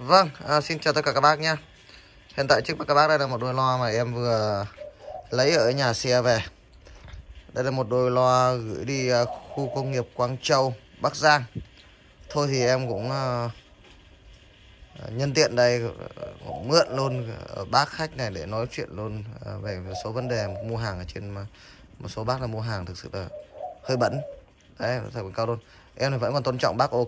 Vâng, xin chào tất cả các bác nhé. Hiện tại trước mặt các bác đây là một đôi loa mà em vừa lấy ở nhà xe về. Đây là một đôi loa gửi đi khu công nghiệp Quang Châu, Bắc Giang. Thôi thì em cũng nhân tiện đây cũng mượn luôn bác khách này để nói chuyện luôn về một số vấn đề mua hàng ở trên một số bác là mua hàng thực sự là hơi bẩn. Đấy, phải quảng cáo luôn. Em thì vẫn còn tôn trọng bác, ok.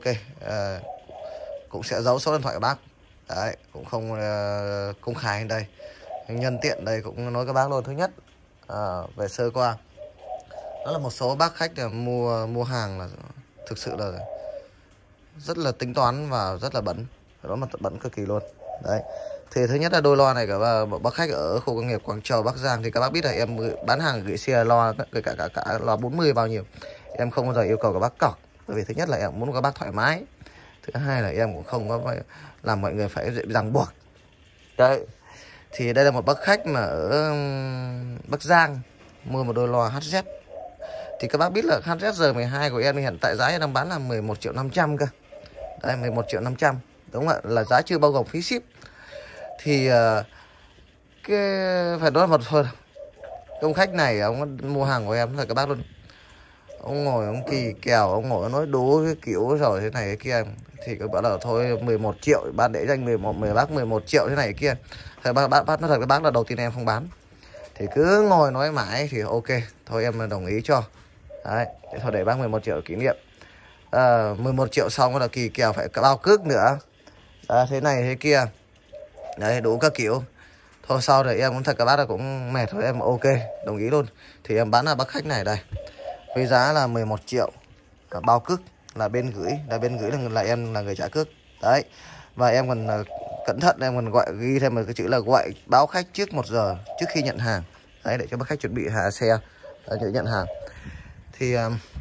Cũng sẽ giấu số điện thoại của bác. Đấy, cũng không công khai ở đây. Nhân tiện đây cũng nói các bác luôn. Thứ nhất, về sơ qua, đó là một số bác khách là mua hàng là thực sự là rất là tính toán và rất là bẩn. Đó mà bẩn cực kỳ luôn. Đấy. Thì thứ nhất là đôi loa này cả bác khách ở khu công nghiệp Quang Châu, Bắc Giang thì các bác biết là em bán hàng gửi xe loa cả loa 40 bao nhiêu. Em không bao giờ yêu cầu các bác cọc. Bởi vì thứ nhất là em muốn các bác thoải mái. Thứ hai là em cũng không có phải làm mọi người phải ràng buộc. Đấy. Thì đây là một bác khách mà ở Bắc Giang mua một đôi loa HZ. Thì các bác biết là HZ R12 của em hiện tại giá em đang bán là 11.500.000 cơ. Đấy, 11.500.000. Đúng không ạ? Là giá chưa bao gồm phí ship. Thì cái phải nói một thôi. Ông khách này ông mua hàng của em là các bác luôn. Ông ngồi ông kỳ kèo, ông ngồi nói đố cái kiểu rồi thế này cái kia. Thì các bác bảo thôi 11 triệu, bán để dành 10 bác 11 triệu thế này kia. Thì bác nói thật với bác là đầu tiên em không bán. Thì cứ ngồi nói mãi thì ok, thôi em đồng ý cho. Đấy, thôi để bác 11 triệu kỷ niệm. 11 triệu xong là kỳ kèo phải bao cước nữa. Thế này thế kia. Đấy, đủ các kiểu. Thôi sau rồi em cũng thật các bác là cũng mệt thôi, em ok, đồng ý luôn. Thì em bán là bác khách này đây. Với giá là 11 triệu. Bao cước là bên gửi là em là người trả cước. Đấy. Và em còn cẩn thận, em còn gọi ghi thêm một cái chữ là gọi báo khách trước 1 giờ trước khi nhận hàng. Đấy, để cho bác khách chuẩn bị xe để nhận hàng. Thì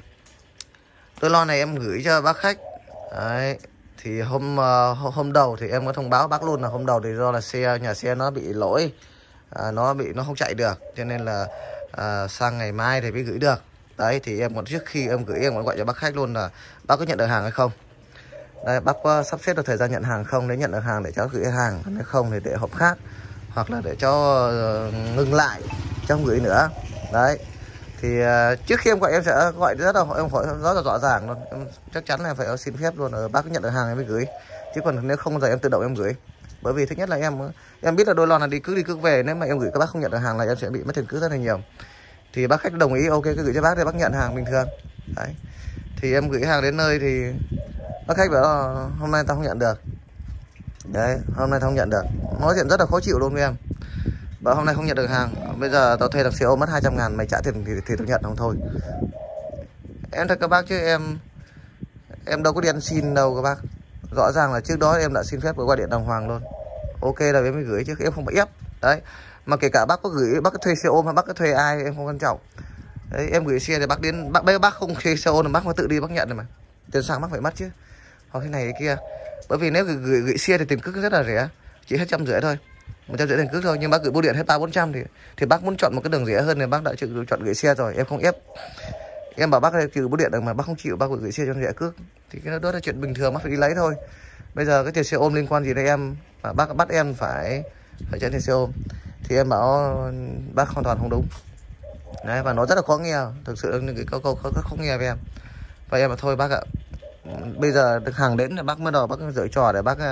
đôi loa này em gửi cho bác khách. Đấy. Thì hôm đầu thì em có thông báo bác luôn là hôm đầu thì do là nhà xe nó bị lỗi, nó không chạy được, cho nên là sang ngày mai thì mới gửi được. Đấy, thì em còn trước khi em gửi em còn gọi cho bác khách luôn là bác có nhận được hàng hay không. Đây, bác có sắp xếp được thời gian nhận hàng không, nếu nhận được hàng để cháu gửi hàng, nếu không thì để hộp khác hoặc là để cho ngừng lại cho không gửi nữa. Đấy. Thì trước khi em gọi em sẽ gọi rất là em hỏi rất là rõ ràng luôn, em chắc chắn là phải xin phép luôn bác có nhận được hàng em mới gửi, chứ còn nếu không giờ em tự động em gửi. Bởi vì thứ nhất là em biết là đôi loa là đi cước về, nếu mà em gửi các bác không nhận được hàng là em sẽ bị mất tiền cước rất là nhiều. Thì bác khách đồng ý ok cứ gửi cho bác để bác nhận hàng bình thường. Đấy. Thì em gửi hàng đến nơi thì bác khách bảo là hôm nay tao không nhận được. Đấy, hôm nay tao không nhận được. Nói chuyện rất là khó chịu luôn với em. Bảo hôm nay không nhận được hàng, bây giờ tao thuê được xe ôm mất 200.000, mày trả tiền thì tao nhận không thôi. Em thật các bác chứ em đâu có đi ăn xin đâu các bác. Rõ ràng là trước đó em đã xin phép gọi điện đàng hoàng luôn. Ok là em mới gửi chứ em không bị ép. Đấy. Mà kể cả bác có gửi, bác có thuê xe ôm hay bác có thuê ai em không quan trọng. Đấy, em gửi xe thì bác đến, bác không thuê xe ôm thì bác phải tự đi bác nhận rồi mà. Tiền xăng bác phải mất chứ. Hoặc cái này cái kia. Bởi vì nếu gửi xe thì tiền cước rất là rẻ, chỉ hết 150 thôi. 150 tiền cước thôi, nhưng bác gửi bưu điện hết 300-400 thì bác muốn chọn một cái đường rẻ hơn thì bác đã chọn gửi xe rồi, em không ép. Em bảo bác trừ bưu điện được mà bác không chịu, bác gửi xe cho rẻ cước thì cái đó là chuyện bình thường, bác phải đi lấy thôi. Bây giờ cái tiền xe ôm liên quan gì đến em mà bác bắt em phải trả tiền xe ôm thì em bảo bác hoàn toàn không đúng. Đấy, và nó rất là khó nghe, thực sự những cái câu rất khó nghe với em. Và em bảo thôi bác ạ, bây giờ được hàng đến là bác mới đầu bác giở trò để bác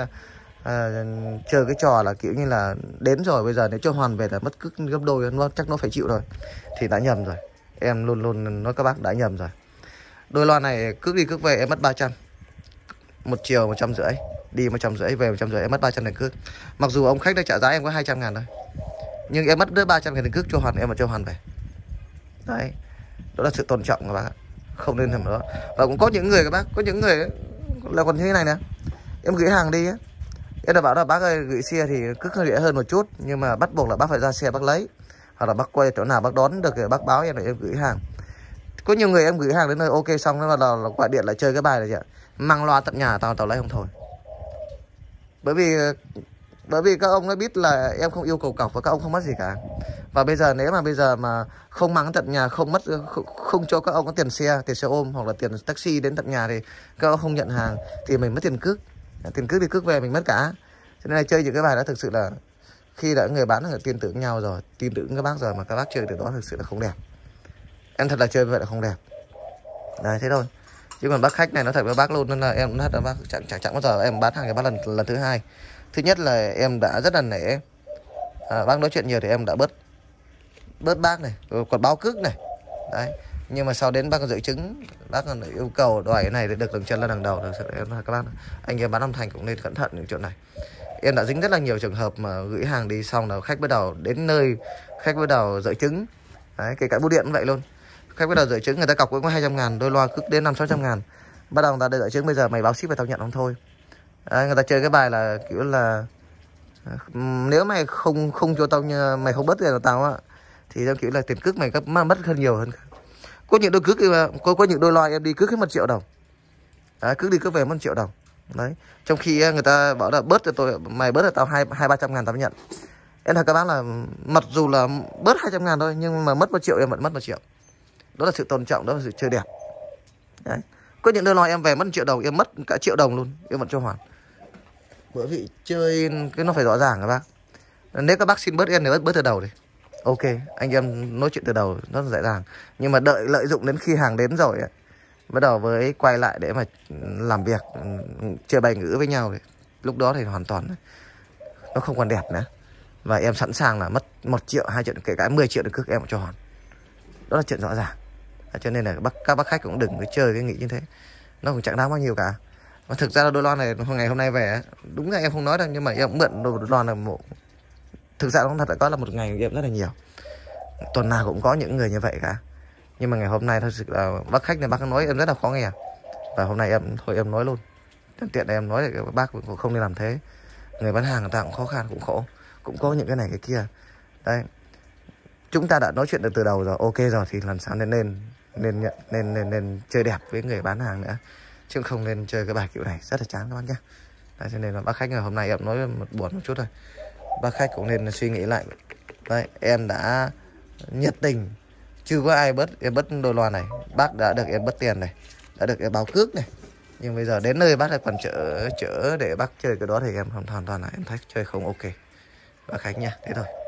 chơi cái trò là kiểu như là đến rồi bây giờ nếu cho hoàn về là mất cước gấp đôi, nó chắc nó phải chịu rồi. Thì đã nhầm rồi, em luôn nói các bác đã nhầm rồi. Đôi loa này cước đi cước về em mất 300, một chiều 150, đi 150 về 150, em mất 300 tiền cước. Mặc dù ông khách đã trả giá em có 200.000 thôi, nhưng em mất đứa 300.000 tiền cước cho hoàn, em mà cho hoàn về. Đấy, đó là sự tôn trọng các bác ạ, không nên làm đó. Và cũng có những người các bác, có những người là còn thế này nè, em gửi hàng đi á, em đã bảo là bác ơi gửi xe thì cước hơi rẻ hơn một chút, nhưng mà bắt buộc là bác phải ra xe bác lấy, hoặc là bác quay chỗ nào bác đón được thì bác báo em để em gửi hàng. Có nhiều người em gửi hàng đến nơi ok xong nó là gọi điện lại chơi cái bài này chị ạ, mang loa tận nhà tao lấy không thôi. Bởi vì các ông đã biết là em không yêu cầu cọc và các ông không mất gì cả. Và bây giờ nếu mà bây giờ mà không mang tận nhà, không cho các ông có tiền xe ôm hoặc là tiền taxi đến tận nhà thì các ông không nhận hàng thì mình mất tiền cước. Tiền cước đi cước về mình mất cả. Cho nên là chơi những cái bài đó thực sự là khi đã người bán là tin tưởng nhau rồi, tin tưởng các bác rồi mà các bác chơi từ đó thực sự là không đẹp. Em thật là chơi vậy là không đẹp. Đấy thế thôi. Chứ còn bác khách này nó thật với bác luôn, nên là em cũng thật là bác chẳng bao giờ em bán hàng cho bác lần thứ hai. Thứ nhất là em đã rất là nể, bác nói chuyện nhiều thì em đã bớt bác này, rồi còn báo cước này. Đấy. Nhưng mà sau đến bác còn dự chứng, bác còn yêu cầu đòi cái này để được đường chân lên hàng đầu. Thực sự em các bác, anh em bán âm thanh cũng nên cẩn thận những chuyện này. Em đã dính rất là nhiều trường hợp mà gửi hàng đi xong là khách bắt đầu đến nơi, khách bắt đầu dợi chứng. Đấy, kể cả bưu điện cũng vậy luôn. Khách bắt đầu dợi chứng, người ta cọc cũng có 200 ngàn, đôi loa cước đến 500-600 ngàn. Bắt đầu người ta dợi chứng, bây giờ mày báo ship và tao nhận không thôi. Đấy, người ta chơi cái bài là kiểu là nếu mày không cho tao, mày không bớt tiền của tao á, thì theo kiểu là tiền cước mày mất hơn nhiều hơn. Có những đôi cước, có những đôi loa em đi cước hết 1 triệu đồng. Đấy, cước đi cước về 1 triệu đồng. Đấy, trong khi người ta bảo là bớt cho tôi, mày bớt cho tao 200-300 ngàn tao mới nhận. Em thật các bác là mặc dù là bớt 200 ngàn thôi nhưng mà mất 1 triệu em vẫn mất 1 triệu. Đó là sự tôn trọng, đó là sự chơi đẹp. Đấy. Có những đôi loa em về mất 1 triệu đồng, em mất cả 1 triệu đồng luôn, em vẫn cho hoàn. Bởi vì chơi cái nó phải rõ ràng các bác. Nếu các bác xin bớt em thì bớt từ đầu đi. Ok, anh em nói chuyện từ đầu rất là dễ dàng. Nhưng mà đợi lợi dụng đến khi hàng đến rồi ấy, bắt đầu với quay lại để mà làm việc, chơi bài ngữ với nhau thì lúc đó thì hoàn toàn nó không còn đẹp nữa. Và em sẵn sàng là mất 1 triệu, 2 triệu, kể cả 10 triệu được cước em cũng cho hoàn. Đó là chuyện rõ ràng. Cho nên là các bác khách cũng đừng có chơi cái nghĩ như thế. Nó cũng chẳng đáng bao nhiêu cả. Và thực ra là đôi loa này ngày hôm nay về đúng là em không nói đâu, nhưng mà em cũng mượn đôi loa là một, thực ra nó thật là có là một ngày em rất là nhiều, tuần nào cũng có những người như vậy cả. Nhưng mà ngày hôm nay thật sự là bác khách này bác nói em rất là khó nghe, và hôm nay em nói luôn, tiện em nói để bác cũng không nên làm thế. Người bán hàng người ta cũng khó khăn, cũng khổ, cũng có những cái này cái kia. Đấy, chúng ta đã nói chuyện được từ đầu rồi, ok rồi, thì lần sau nên chơi đẹp với người bán hàng nữa, chứ không nên chơi cái bài kiểu này, rất là chán các bác nhé. Đấy, cho nên là bác khách ngày hôm nay em nói buồn một chút thôi, bác khách cũng nên suy nghĩ lại. Đấy, em đã nhiệt tình, chưa có ai em bớt đôi loa này, bác đã được em bớt tiền này, đã được em báo cước này, nhưng bây giờ đến nơi bác lại còn chở để bác chơi cái đó thì em hoàn toàn là em thấy chơi không ok bác khách nha. Thế thôi.